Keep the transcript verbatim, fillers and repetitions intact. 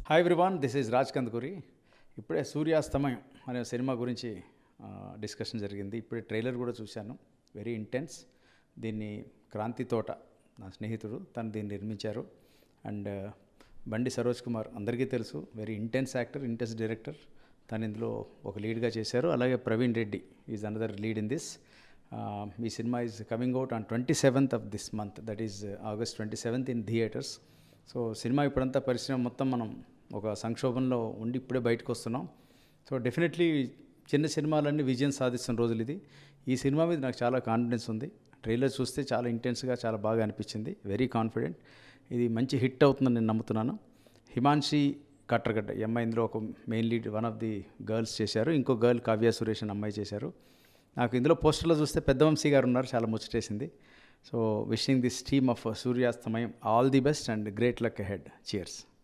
Hi everyone, this is Raj Kandukuri. ఇప్పుడే సూర్యాస్తమయం అనే cinema గురించి డిస్కషన్ జరిగింది. ఇప్పుడే ట్రైలర్ కూడా చూశాను. Very intense. దీన్ని క్రాంతి తోట, నా స్నేహితుడు, తను దీన్ని నిర్మించారు. అండ్ బండి సరోజ్ కుమార్ అందరికీ తెలుసు, very intense actor, intense director. తను ఇందులో ఒక లీడ్గా చేశారు. అలాగే Praveen Reddy is another lead in this. ఈ సినిమా is coming out on twenty seventh of this month, that is August twenty seventh in theatres. So సినిమా ఇప్పుడంతా పరిశ్రమ మొత్తం మనం ఒక సంక్షోభంలో ఉండి ఇప్పుడే బయటకు వస్తున్నాం. సో డెఫినెట్లీ చిన్న సినిమాలన్నీ విజయం సాధిస్తున్న రోజులు ఇది. ఈ సినిమా మీద నాకు చాలా కాన్ఫిడెన్స్ ఉంది. ట్రైలర్ చూస్తే చాలా ఇంటెన్స్గా, చాలా బాగా అనిపించింది. వెరీ కాన్ఫిడెంట్ ఇది మంచి హిట్ అవుతుందని నేను నమ్ముతున్నాను. హిమాన్షి కట్టర్గడ్డ ఈ అమ్మాయి ఇందులో ఒక main lead, one of the girls చేశారు. ఇంకో గర్ల్ కావ్య సురేష్ అని అమ్మాయి చేశారు. నాకు ఇందులో పోస్టర్లో చూస్తే పెద్దవంశీ గారు ఉన్నారు, చాలా ముచ్చటేసింది. So wishing this team of Suryasthamayam all the best and great luck ahead. Cheers.